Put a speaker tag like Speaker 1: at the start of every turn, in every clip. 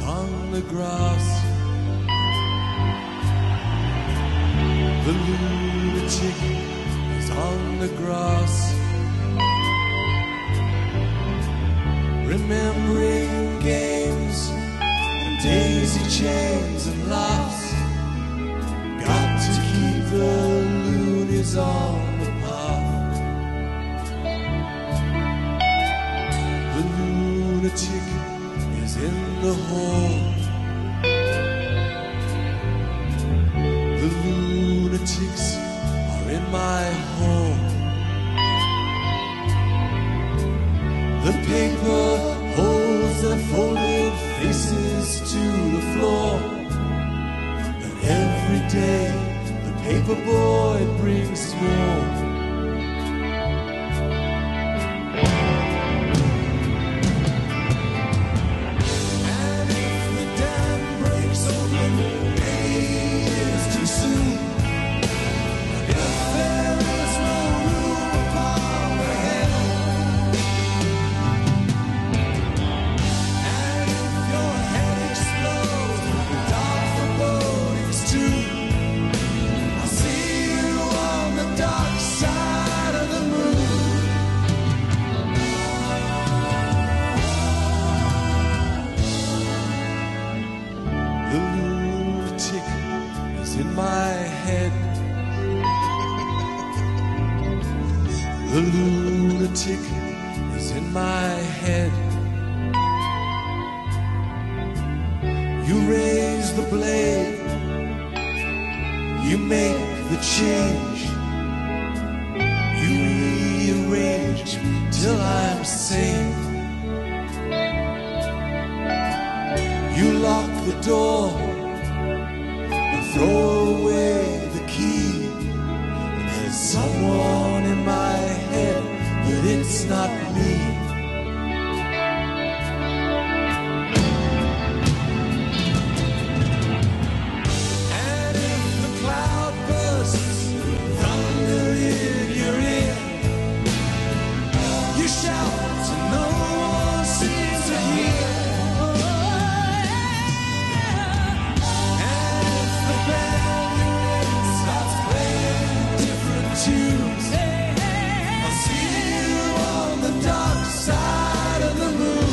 Speaker 1: on the grass. The lunatic is on the grass, remembering games and daisy chains and laughs. Got to keep the loonies on the path. The lunatic is in the hall. The lunatics are in my hall. The paper holds their folded faces to the floor, and every day the paper boy brings more. And if the dam breaks open, maybe it is too soon. If there is no room upon the hill, and if your head explodes with dark forebodings too, I'll see you on the dark side of the moon. The lunatic is in my head. The lunatic is in my head. You raise the blade, you make the change, you rearrange till I'm safe. You lock the door and throw away the key. There's someone in my head, but it's not me. And if the cloud bursts, thunder in your ear, you shout and no one seems to hear. And if the band you're in starts playing different tunes, I'll see you on the dark side of the moon.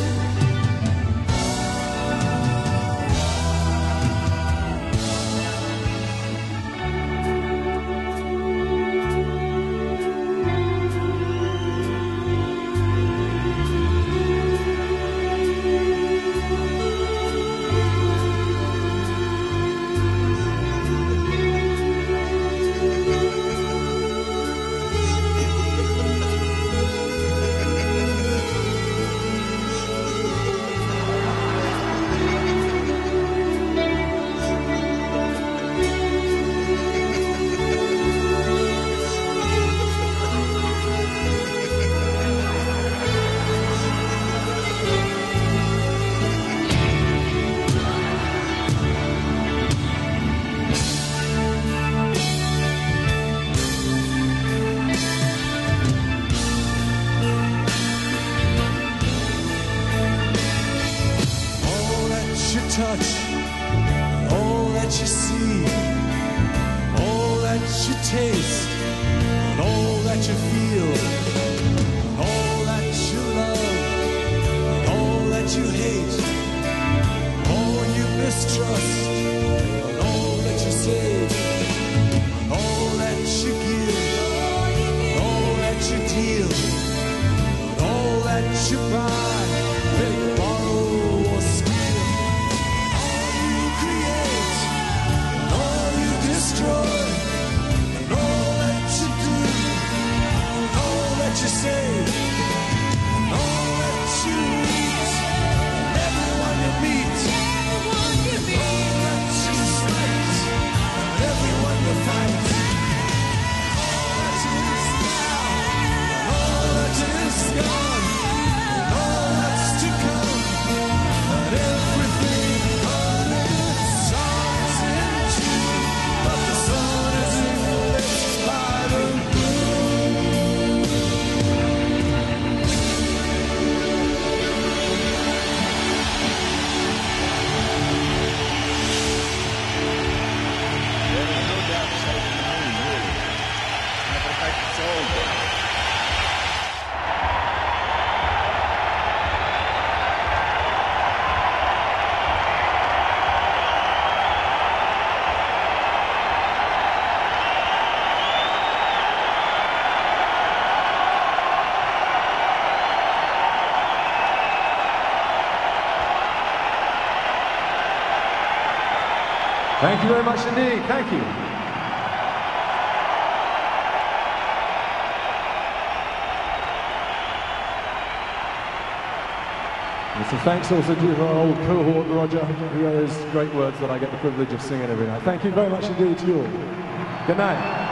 Speaker 1: All that you touch, all that you see, all that you taste, and all that you feel, and all that you love, and all that you hate, all you mistrust, and all that you save, and all that you give, and all that you deal, and all that you buy, beg, borrow, or steal. All you create, and all you destroy, and all that you do, and all
Speaker 2: Thank you very much indeed. Thank you. And so thanks also to our old cohort, Roger, who has great words that I get the privilege of singing every night. Thank you very much indeed to you all. Good night.